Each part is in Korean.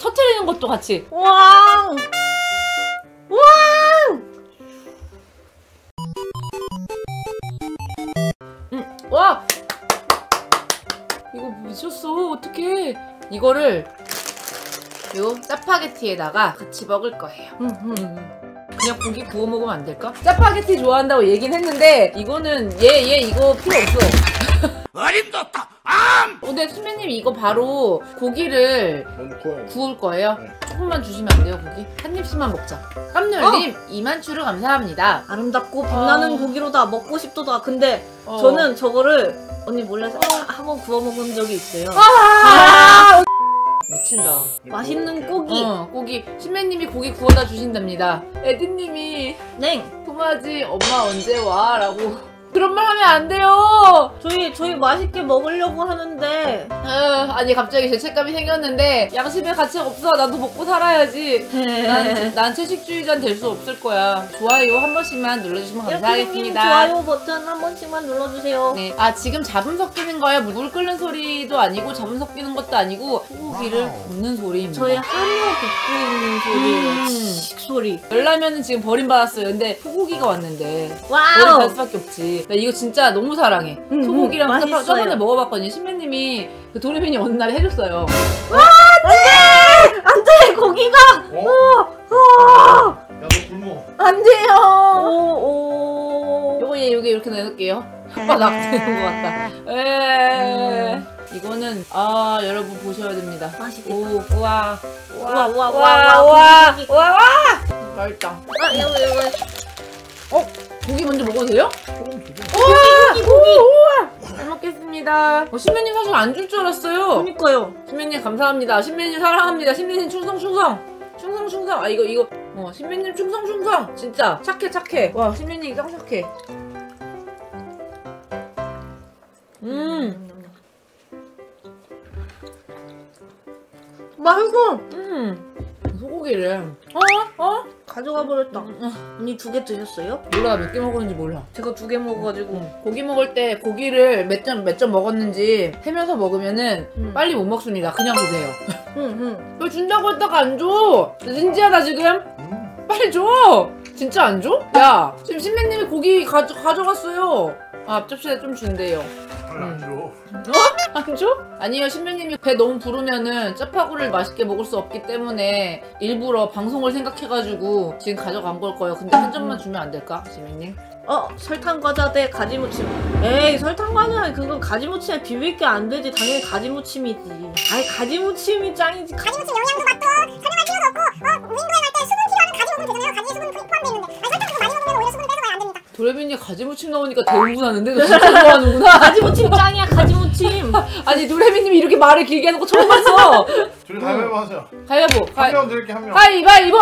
터트리는 것도 같이. 왕! 왕! 와! 이거 미쳤어. 어떡해. 이거를 요 짜파게티에다가 같이 먹을 거예요. 그냥 고기 구워 먹으면 안 될까? 짜파게티 좋아한다고 얘긴 했는데 이거는 얘 이거 필요 없어. 어림도없다. 근데 수매님 이거 바로 고기를 구울 거예요? 네. 조금만 주시면 안 돼요, 고기? 한 입씩만 먹자. 깜놀님 2만 추루 감사합니다. 아름답고 빛나는 고기로다. 먹고 싶도다. 근데 저는 저거를 언니 몰라서 한번 구워 먹은 적이 있어요. 미친다. 맛있는 고기. 고기. 신매님이 고기 구워다 주신답니다. 에디님이 냉. 도마지 엄마 언제 와? 라고. 그런 말 하면 안 돼요. 저희 맛있게 먹으려고 하는데. 아니 갑자기 죄책감이 생겼는데 양심의 가치가 없어. 나도 먹고 살아야지. 난 채식주의자는 될 수 없을 거야. 좋아요 한 번씩만 눌러주시면 감사하겠습니다. 좋아요 버튼 한 번씩만 눌러주세요. 네. 아 지금 잡음 섞이는 거예요. 물 끓는 소리도 아니고 잡음 섞이는 것도 아니고 소고기를 굽는 소리입니다. 저희 한우 굽고 있는 소리예요. 소리. 열라면은 지금 버림받았어요. 근데 소고기가 왔는데 와우. 버림받을 수밖에 없지. 나 이거 진짜 너무 사랑해. 소고기랑 맛있어요. 저번에 먹어봤거든요. 신매님이 그 도레민이 어느 날에 해줬어요. 안돼! 안돼! 고기가! 야, 너 굶어. 안 돼요! 오. 요거 요게 이렇게 내놓을게요. 아빠 낙되는 것 같다. 이거는 여러분 보셔야 됩니다. 맛있겠다. 오, 우와. 와. 맛있다. 이거. 고기 먼저 먹어도 돼요? 고기. 잘 먹겠습니다. 신매님 사실 안 줄 줄 알았어요. 그니까요. 신매님 감사합니다. 신매님 사랑합니다. 신매님 충성. 아 이거 신매님 충성. 진짜 착해. 와 신매님 짱 착해. 맛있어. 소고기를 가져가 버렸다. 언니 2개 드셨어요? 몰라 몇 개 먹었는지 몰라. 제가 2개 먹어가지고. 고기 먹을 때 고기를 몇 점 먹었는지 세면서 먹으면은 빨리 못 먹습니다. 그냥 드세요. 왜 준다고 했다가 안 줘? 진지하다 지금? 빨리 줘! 진짜 안 줘? 야 지금 신매님이 고기 가져갔어요. 앞접시에 좀 준대요. 안 줘. 안 줘? 아니요 신매님이 배 너무 부르면은 짜파구를 맛있게 먹을 수 없기 때문에 일부러 방송을 생각해가지고 지금 가져간 걸 거예요. 근데 한 점만 주면 안 될까 신매님? 설탕 과자 대 가지무침. 에이 설탕 과자는 그건 가지무침에 비빌 게 안 되지. 당연히 가지무침이지. 아이 가지무침이 짱이지. 가지무침 영양도 맞고 설명할 필요도 없고 무인도에 갈 때 수분 필요하면 가지 먹으면 되잖아요. 가지에 수분 포함되어 있는데 설탕 많이 먹으면 오히려 수분을 빼서 가야 안 됩니다. 도레민이 가지무침 나오니까 대응분하는데 너 진짜 좋아하는구나. 가지무침 짱이야 가지무침. 아니 도레민님이 이렇게 말을 길게 하는 거 처음 봤어. 둘이 가위바위보 하자. 가위바위보. 한 명 드릴게 한 명. 가위바위보.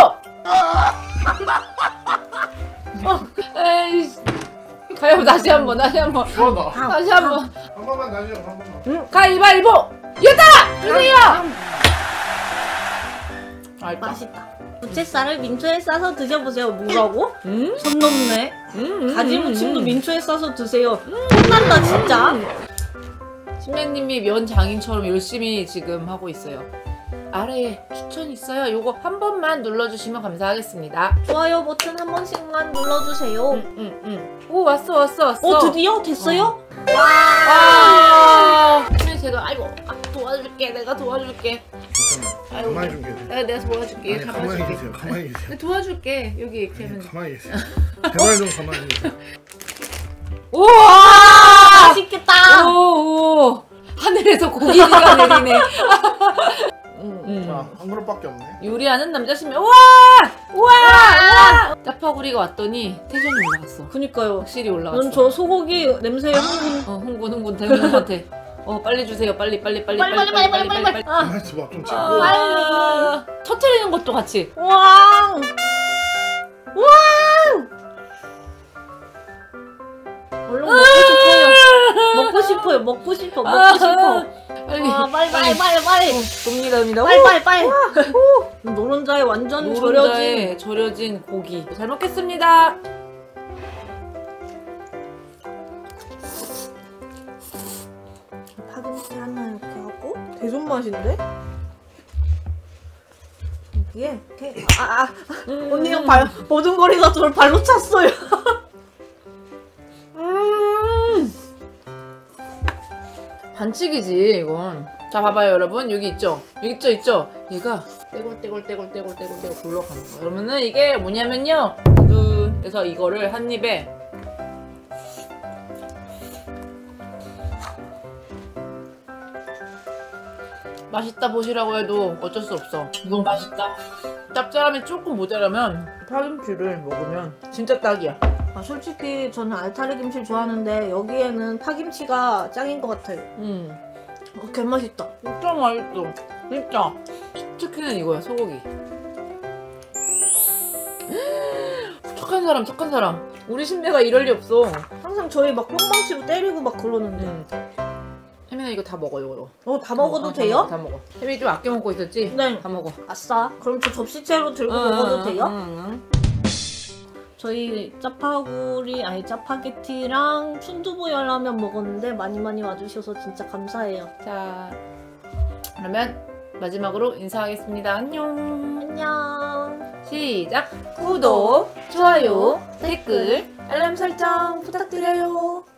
에이씨. 가위바위보 다시 한 번. 좋아다. 다시 한 번. 한 번만 다시 한 번만. 가위바위보. 이겼다. 주세요. 맛있다. 부채살을 민초에 싸서 드셔보세요. 뭐라고? 손 넘네. 가지무침도 민초에 싸서 드세요. 혼난다 진짜. 신매님이 면 장인처럼 열심히 지금 하고 있어요. 아래에 추천 있어요. 요거 한 번만 눌러주시면 감사하겠습니다. 좋아요 버튼 한 번씩만 눌러주세요. 오 왔어. 드디어 됐어요? 와. 제가 아이고 도와줄게. 내가 도와줄게. 아이고, 가만히 좀 계세요. 내가 도와줄게. 아니, 가만히 계세요. 가만히 계세요. 내가 도와줄게. 여기 이렇게 하면. 가만히 계세요. 제발 좀 가만히 계세요. 우와! 맛있겠다. 오. 하늘에서 고기가 내리네. 자, 한 그릇밖에 없네. 요리하는 남자시면 우와! 짜파구리가 왔더니 텐션이 올라갔어. 그니까요. 확실히 올라갔어. 넌 저 소고기 홍군. 홍군 대문한테. 빨리 주세요. 빨리. 빨리. 가만히 있어봐. 좀 찍고. 빨리. 터트리는 것도 같이. 왕. 얼른 먹고 싶어. 빨리. 돕니다. 빨리. 노른자에 완전 절여진 고기. 잘 먹겠습니다. 파김치 하나 이렇게 하고 대존 맛인데? 이게 언니가 발 버둥거리가 저를 발로 찼어요. 반칙이지 이건. 자 봐봐요 여러분, 여기 있죠? 여기 있죠? 얘가 떼굴떼굴 굴러가는 거야. 그러면은 이게 뭐냐면요, 그래서 이거를 한 입에 맛있다 보시라고 해도 어쩔 수 없어. 이건 맛있다. 짭짤함이 조금 모자라면 파김치를 먹으면 진짜 딱이야. 솔직히 저는 알타리 김치 좋아하는데 여기에는 파김치가 짱인 것 같아요. 개맛있다. 진짜 맛있어. 진짜. 특히는 이거야, 소고기. 착한 사람. 우리 신배가 이럴 리 없어. 항상 저희 막 뿅망치로 때리고 막 그러는데. 혜민아 이거 다 먹어, 이거. 다 먹어도 돼요? 다 먹어. 혜민이 좀 아껴 먹고 있었지? 네. 다 먹어. 아싸. 그럼 저 접시채로 들고 먹어도 돼요? 저희 짜파게티랑 순두부 열라면 먹었는데 많이 와주셔서 진짜 감사해요. 자, 그러면 마지막으로 인사하겠습니다. 안녕. 안녕. 시작. 구독, 좋아요, 댓글, 알람 설정 부탁드려요.